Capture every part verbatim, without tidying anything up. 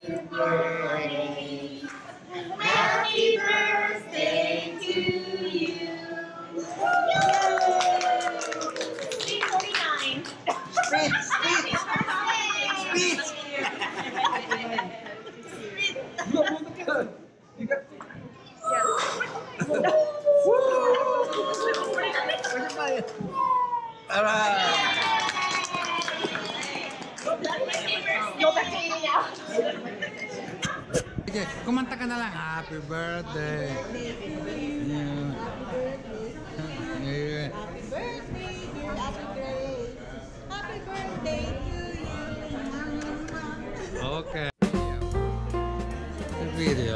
Happy birthday to you. three forty-nine. Speech! Speech! Speech! Tara! Go back to eating now. Okay, kumanta ka na lang. Happy birthday. Yeah. Yeah. Happy birthday, dear Ate Grace. Happy birthday to you. Okay. The video.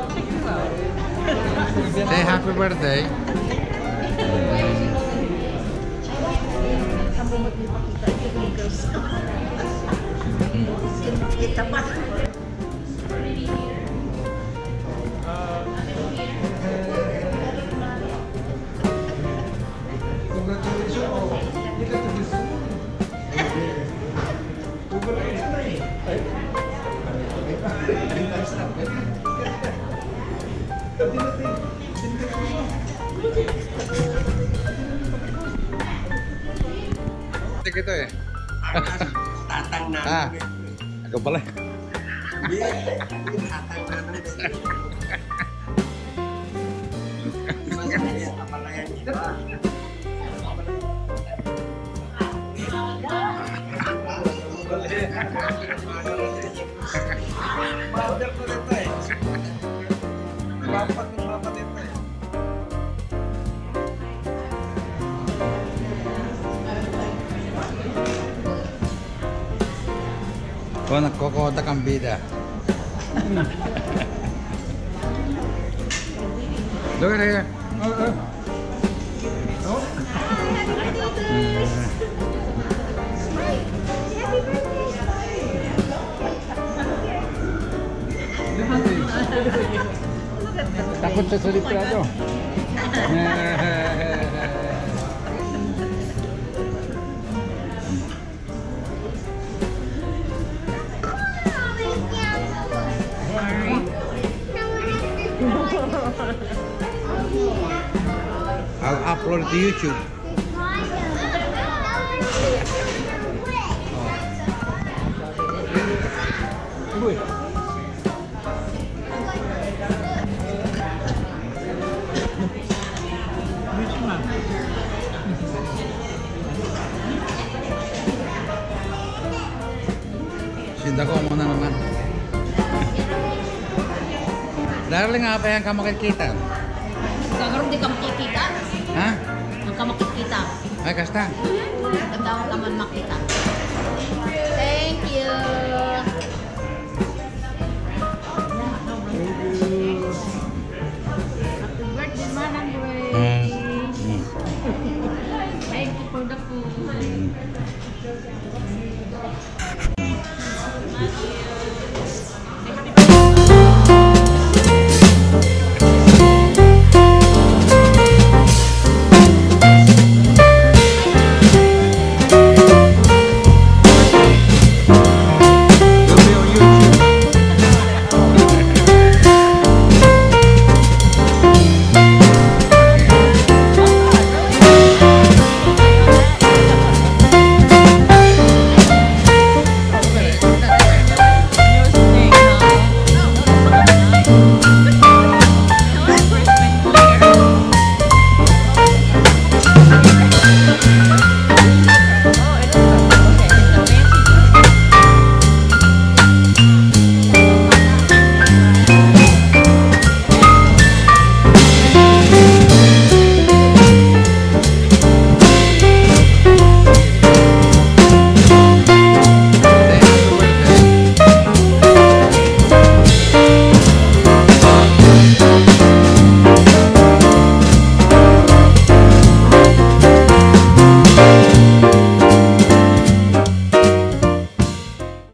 Say happy birthday. Kita pa. Tik itu ya? Tatang na. Ah, agak pala. Tatang na. Masaya apa yang kita? Powder ko nito eh. Papat ng papat nito eh. Kau nagkokotak ang bida. Look at here. Oh, oh. Oh. Takut sa salita to. I'll upload to YouTube. Uy. Sinta ko muna naman. Darling, apa yang kamu makikita? Kagaro di ka makikita. Ha? Ang ka makikita. Ay, kasta. Ganda ka man makita. Thank you. Happy birthday, Manang Grace.